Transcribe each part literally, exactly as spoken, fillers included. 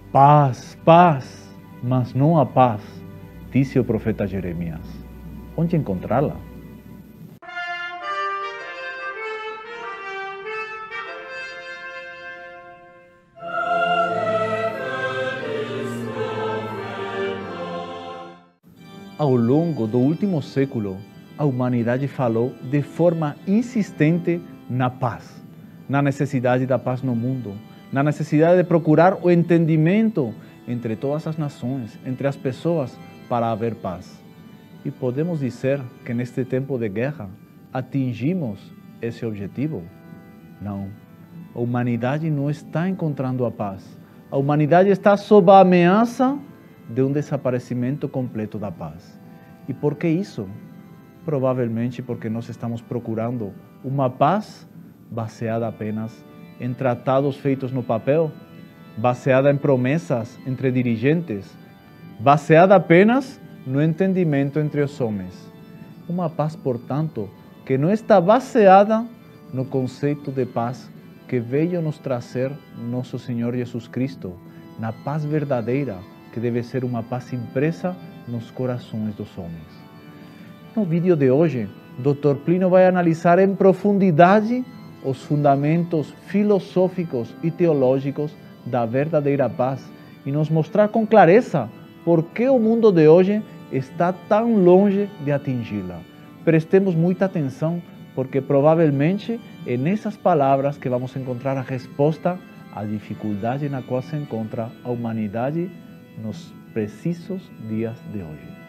Paz, paz, mas não a paz, disse o profeta Jeremias. Onde encontrá-la? Ao longo do último século, a humanidade falou de forma insistente na paz, na necessidade da paz no mundo, na necessidade de procurar o entendimento entre todas as nações, entre as pessoas, para haver paz. E podemos dizer que neste tempo de guerra atingimos esse objetivo? Não. A humanidade não está encontrando a paz. A humanidade está sob a ameaça de um desaparecimento completo da paz. E por que isso? Provavelmente porque nós estamos procurando uma paz baseada apenas em tratados feitos no papel, baseada em promessas entre dirigentes, baseada apenas no entendimento entre os homens. Uma paz, portanto, que não está baseada no conceito de paz que veio nos trazer nosso Senhor Jesus Cristo, na paz verdadeira, que deve ser uma paz impressa nos corações dos homens. No vídeo de hoje, doutor Plínio vai analisar em profundidade os fundamentos filosóficos e teológicos da verdadeira paz e nos mostrar com clareza por que o mundo de hoje está tão longe de atingi-la. Prestemos muita atenção, porque provavelmente é nessas palavras que vamos encontrar a resposta à dificuldade na qual se encontra a humanidade nos precisos dias de hoje.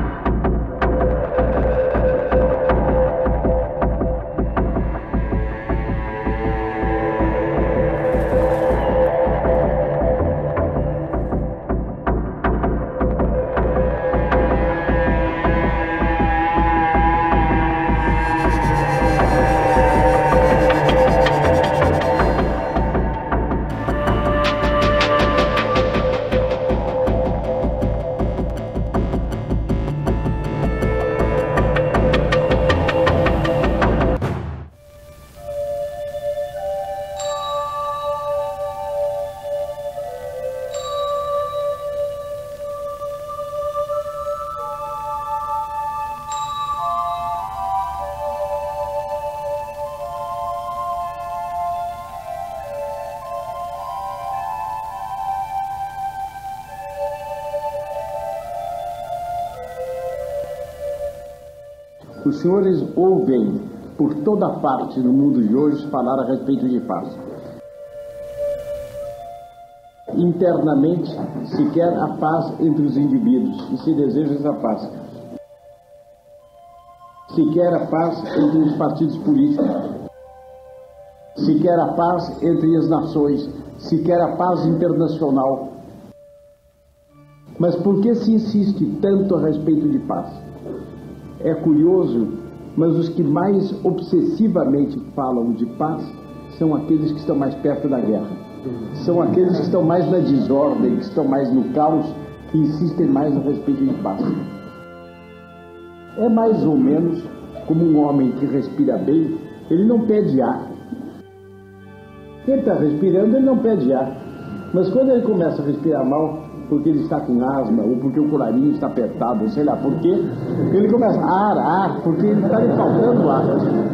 Os senhores ouvem por toda parte no mundo de hoje falar a respeito de paz. Internamente se quer a paz entre os indivíduos e se deseja essa paz. Se quer a paz entre os partidos políticos. Se quer a paz entre as nações. Se quer a paz internacional. Mas por que se insiste tanto a respeito de paz? É curioso, mas os que mais obsessivamente falam de paz são aqueles que estão mais perto da guerra. São aqueles que estão mais na desordem, que estão mais no caos, que insistem mais a respeito de paz. É mais ou menos como um homem que respira bem, ele não pede ar. Quem está respirando, ele não pede ar. Mas quando ele começa a respirar mal, porque ele está com asma, ou porque o colarinho está apertado, sei lá por quê, ele começa a ar, ar, porque ele está lhe faltando ar.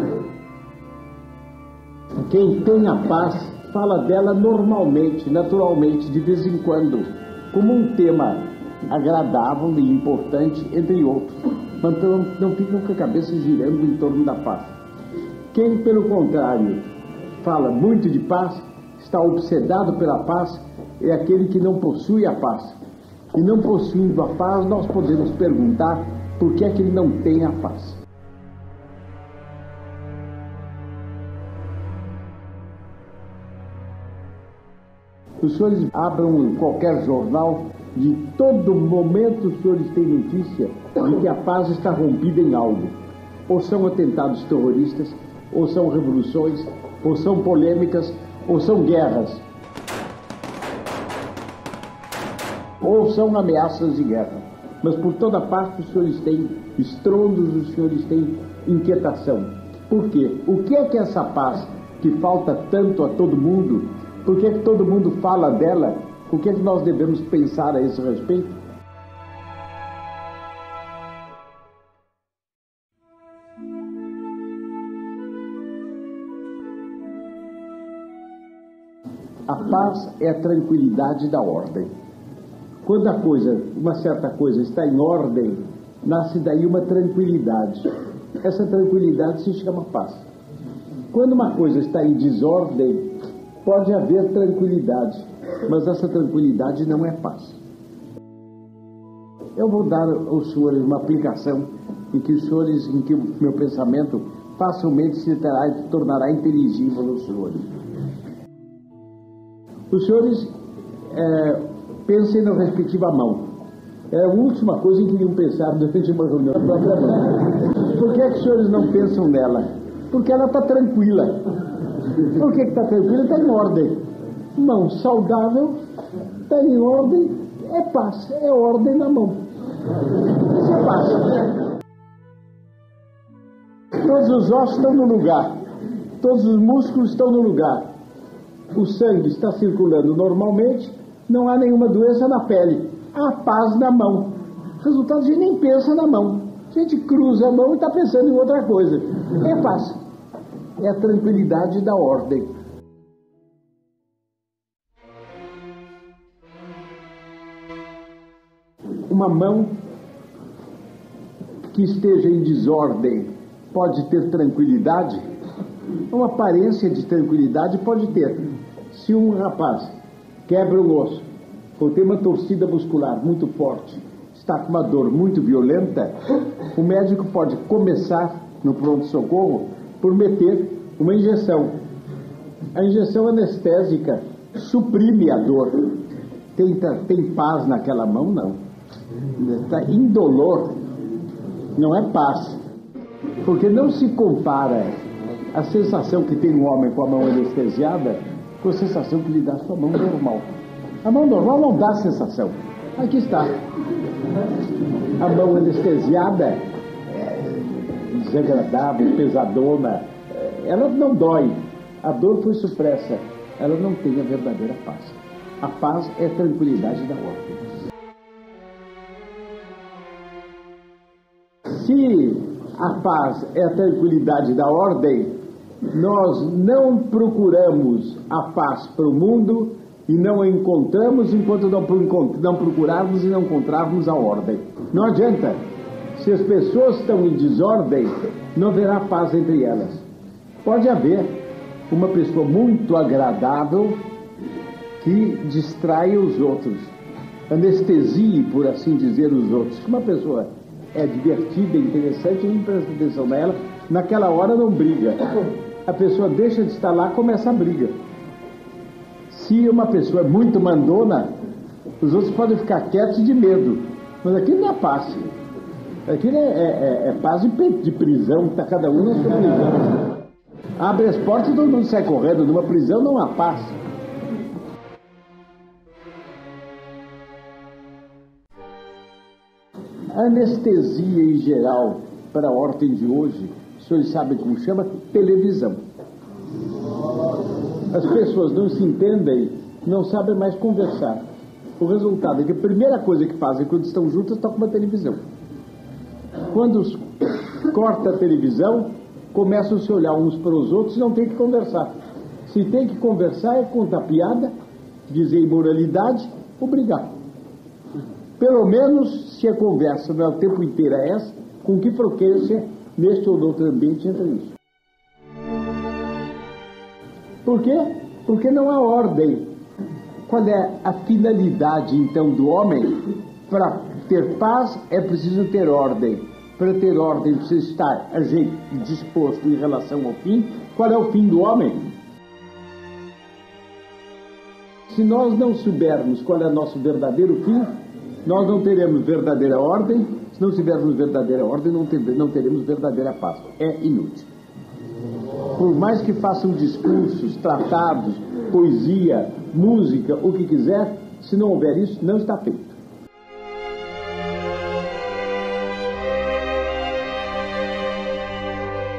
Quem tem a paz, fala dela normalmente, naturalmente, de vez em quando, como um tema agradável e importante, entre outros. Mas não, não ficam com a cabeça girando em torno da paz. Quem, pelo contrário, fala muito de paz, está obsedado pela paz, é aquele que não possui a paz. E não possuindo a paz, nós podemos perguntar por que é que ele não tem a paz. Os senhores abram qualquer jornal, de todo momento os senhores têm notícia de que a paz está rompida em algo. Ou são atentados terroristas, ou são revoluções, ou são polêmicas, ou são guerras. Ou são ameaças de guerra. Mas por toda parte os senhores têm estrondos, os senhores têm inquietação. Por quê? O que é que essa paz, que falta tanto a todo mundo, por que é que todo mundo fala dela O que é que nós devemos pensar a esse respeito? A paz é a tranquilidade da ordem. Quando a coisa, uma certa coisa está em ordem, nasce daí uma tranquilidade. Essa tranquilidade se chama paz. Quando uma coisa está em desordem, pode haver tranquilidade, mas essa tranquilidade não é paz. Eu vou dar aos senhores uma aplicação em que os senhores, em que o meu pensamento facilmente se terá, tornará inteligível aos senhores. Os senhores é, pensem na respectiva mão. É a última coisa em que iriam pensar durante uma reunião da própria mão. Por que é que os senhores não pensam nela? Porque ela está tranquila. Por que está tranquila? Está em ordem. Mão saudável, está em ordem, é paz, é ordem na mão. Isso é paz. Todos os ossos estão no lugar, todos os músculos estão no lugar. O sangue está circulando normalmente, não há nenhuma doença na pele. Há paz na mão. Resultado, a gente nem pensa na mão. A gente cruza a mão e está pensando em outra coisa. É paz. É a tranquilidade da ordem. Uma mão que esteja em desordem pode ter tranquilidade? Uma aparência de tranquilidade pode ter. Se um rapaz quebra um osso ou tem uma torcida muscular muito forte, está com uma dor muito violenta, o médico pode começar no pronto-socorro por meter uma injeção. A injeção anestésica suprime a dor. Tem, tem paz naquela mão? Não. Está indolor. Não é paz. Porque não se compara a sensação que tem um homem com a mão anestesiada com a sensação que lhe dá sua mão normal. A mão normal não dá sensação. Aqui está. A mão anestesiada é desagradável, pesadona. Ela não dói. A dor foi supressa. Ela não tem a verdadeira paz. A paz é a tranquilidade da ordem. Se a paz é a tranquilidade da ordem, nós não procuramos a paz para o mundo e não a encontramos enquanto não, não procurarmos e não encontrarmos a ordem. Não adianta. Se as pessoas estão em desordem, não haverá paz entre elas. Pode haver uma pessoa muito agradável que distraia os outros, anestesie, por assim dizer, os outros. Uma pessoa é divertida, interessante, a gente presta atenção nela, naquela hora não briga. A pessoa deixa de estar lá, começa a briga. Se uma pessoa é muito mandona, os outros podem ficar quietos de medo, mas aquilo não é paz. Aquilo é, é, é paz de, de prisão, está cada um na sua prisão. Abre as portas e todo mundo sai correndo. Numa prisão não há paz. A anestesia em geral para a ordem de hoje, os senhores sabem como chama? Televisão. As pessoas não se entendem, não sabem mais conversar. O resultado é que a primeira coisa que fazem quando estão juntas é tocar uma televisão. Quando corta a televisão, começam a se olhar uns para os outros e não tem que conversar. Se tem que conversar é contar piada, dizer imoralidade ou brigar. Pelo menos, se a conversa não é o tempo inteiro é essa, com que frequência neste ou outro ambiente entra isso. Por quê? Porque não há ordem. Qual é a finalidade, então, do homem? Para ter paz é preciso ter ordem. Para ter ordem, precisa estar a gente disposto em relação ao fim. Qual é o fim do homem? Se nós não soubermos qual é o nosso verdadeiro fim, nós não teremos verdadeira ordem. Se não tivermos verdadeira ordem, não, ter, não teremos verdadeira paz. É inútil. Por mais que façam discursos, tratados, poesia, música, o que quiser, se não houver isso, não está feito.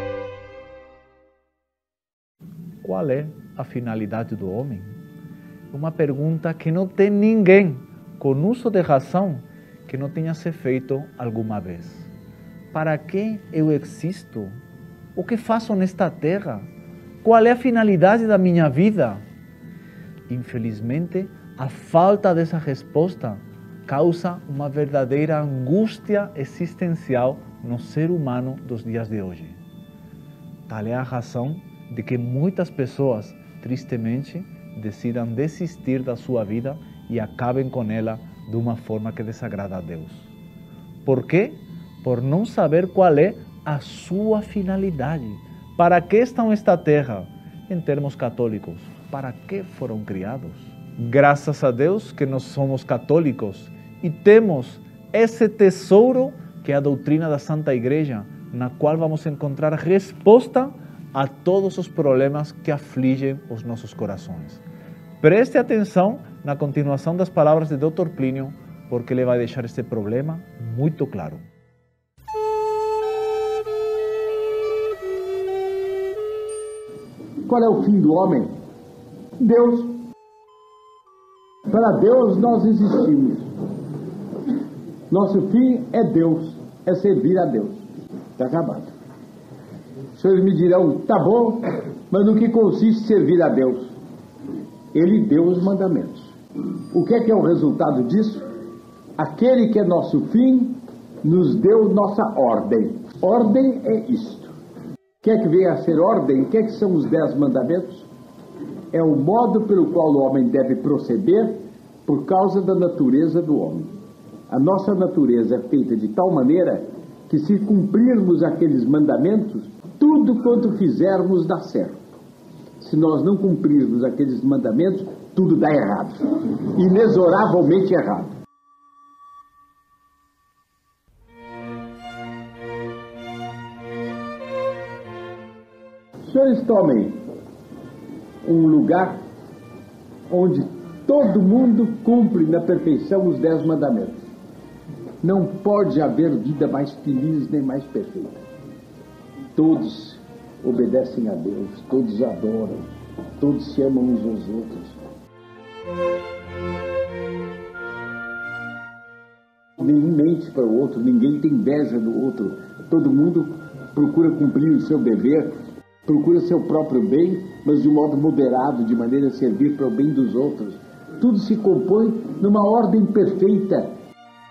Qual é a finalidade do homem? Uma pergunta que não tem ninguém com uso de razão que não tenha se feito alguma vez. Para que eu existo? O que faço nesta terra? Qual é a finalidade da minha vida? Infelizmente, a falta dessa resposta causa uma verdadeira angústia existencial no ser humano dos dias de hoje. Tal é a razão de que muitas pessoas, tristemente, decidam desistir da sua vida e acabem com ela de uma forma que desagrada a Deus. Por quê? Por não saber qual é a sua finalidade. Para que estão nesta terra? Em termos católicos, para que foram criados? Graças a Deus que nós somos católicos e temos esse tesouro que é a doutrina da Santa Igreja, na qual vamos encontrar resposta a todos os problemas que afligem os nossos corações. Preste atenção na continuação das palavras de doutor Plínio, porque ele vai deixar este problema muito claro. Qual é o fim do homem? Deus. Para Deus nós existimos. Nosso fim é Deus, é servir a Deus. Está acabado. Os senhores me dirão, tá bom, mas no que consiste servir a Deus? Ele deu os mandamentos. O que é que é o resultado disso? Aquele que é nosso fim nos deu nossa ordem. Ordem é isto. O que é que vem a ser ordem? O que é que são os dez mandamentos? É o modo pelo qual o homem deve proceder por causa da natureza do homem. A nossa natureza é feita de tal maneira que, se cumprirmos aqueles mandamentos, tudo quanto fizermos dá certo. Se nós não cumprirmos aqueles mandamentos, tudo dá errado. Inexoravelmente errado. Os senhores tomem um lugar onde todo mundo cumpre na perfeição os dez mandamentos. Não pode haver vida mais feliz nem mais perfeita. Todos obedecem a Deus, todos adoram, todos se amam uns aos outros. Ninguém mente para o outro, ninguém tem inveja do outro. Todo mundo procura cumprir o seu dever, procura seu próprio bem, mas de um modo moderado, de maneira a servir para o bem dos outros. Tudo se compõe numa ordem perfeita.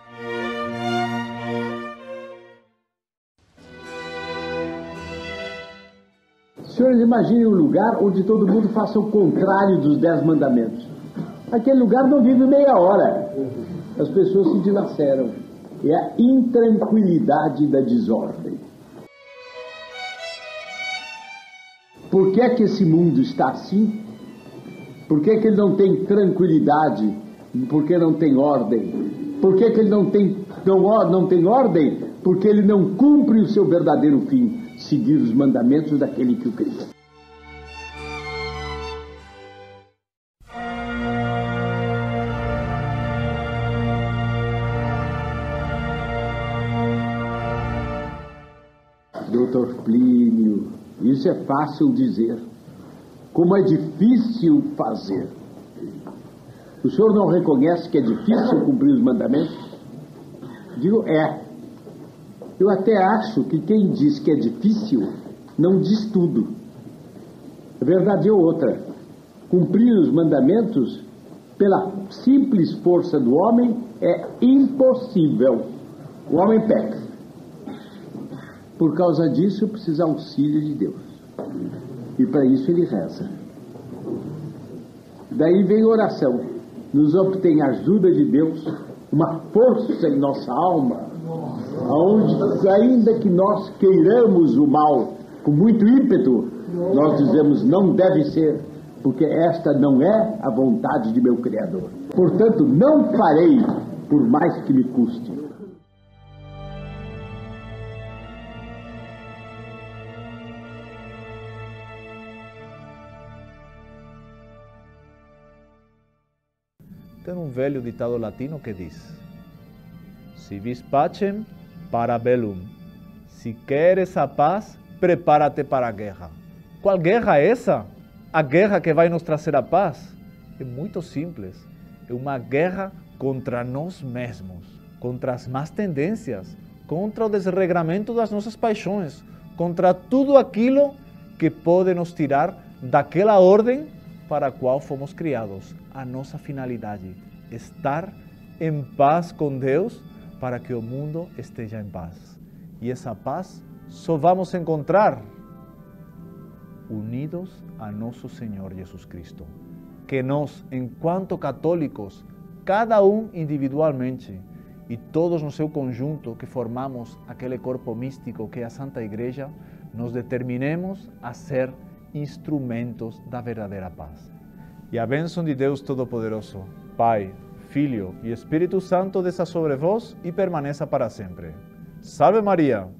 Senhores, imaginem um lugar onde todo mundo faça o contrário dos dez mandamentos. Aquele lugar não vive meia hora. As pessoas se dilaceram. É a intranquilidade da desordem. Por que é que esse mundo está assim? Por que é que ele não tem tranquilidade? Por que não tem ordem? Por que é que ele não tem, não, não tem ordem? Porque ele não cumpre o seu verdadeiro fim, seguir os mandamentos daquele que o criou. doutor Plínio, isso é fácil dizer. Como é difícil fazer. O senhor não reconhece que é difícil cumprir os mandamentos? Digo, é. Eu até acho que quem diz que é difícil não diz tudo. A verdade é outra. Cumprir os mandamentos, pela simples força do homem, é impossível. O homem peca. Por causa disso, precisa auxílio de Deus. E para isso ele reza. Daí vem a oração. Nos obtém a ajuda de Deus, uma força em nossa alma, aonde, ainda que nós queiramos o mal com muito ímpeto, nós dizemos, não deve ser, porque esta não é a vontade de meu Criador. Portanto, não farei, por mais que me custe. Tem um velho ditado latino que diz: Si vis pacem, para bellum. Se queres a paz, prepara-te para a guerra. Qual guerra é essa? A guerra que vai nos trazer a paz? é muito simples. É uma guerra contra nós mesmos, contra as más tendências, contra o desregramento das nossas paixões, contra tudo aquilo que pode nos tirar daquela ordem para a qual fomos criados. A nossa finalidade, estar em paz com Deus para que o mundo esteja em paz. E essa paz só vamos encontrar unidos a nosso Senhor Jesus Cristo. Que nós, enquanto católicos, cada um individualmente e todos no seu conjunto que formamos aquele corpo místico que é a Santa Igreja, nos determinemos a ser instrumentos da verdadeira paz. E a bênção de Deus Todo-Poderoso, Pai, Filho e Espírito Santo desça sobre vós e permaneça para sempre. Salve Maria!